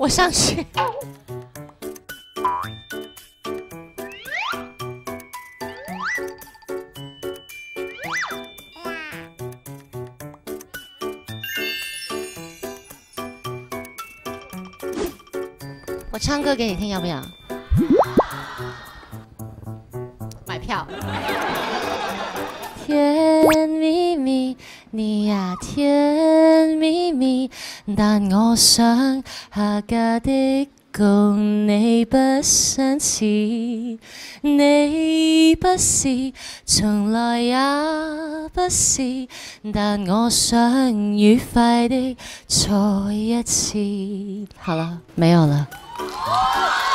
我上去。我唱歌给你听，要不要？买票。甜蜜蜜，你呀甜蜜蜜，但我想下嫁的共你不相似，你不是，從來也不是，但我想愉快的再一次。好了，沒有了。